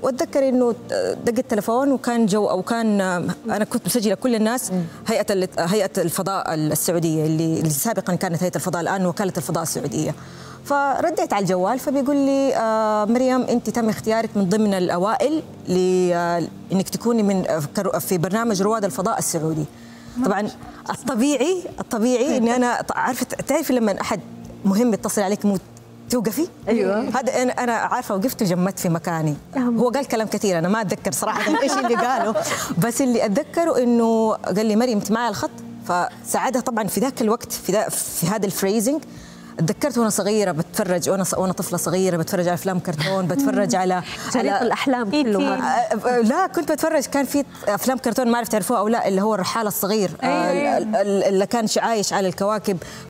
واتذكر انه دق التليفون وكان جو او كان انا كنت مسجله كل الناس هيئه الفضاء السعوديه اللي سابقا كانت هيئه الفضاء، الان وكاله الفضاء السعوديه. فرديت على الجوال فبيقول لي مريم انت تم اختيارك من ضمن الاوائل لانك تكوني في برنامج رواد الفضاء السعودي. طبعا الطبيعي اني انا تعرفي لما احد مهم يتصل عليك توقفي. ايوه هذا انا عارفه، وقفت وجمدت في مكاني. هو قال كلام كثير انا ما اتذكر صراحه ايش اللي قاله، بس اللي اتذكره انه قال لي مريم انت معي الخط. فساعدها طبعا في ذاك الوقت في هذا الفريزنج. اتذكرت وانا صغيره بتفرج، وانا طفله صغيره بتفرج على افلام كرتون، بتفرج على الاحلام كله. لا كنت بتفرج، كان في افلام كرتون ما اعرف تعرفوها او لا، اللي هو الرحاله الصغير اللي كان عايش على الكواكب.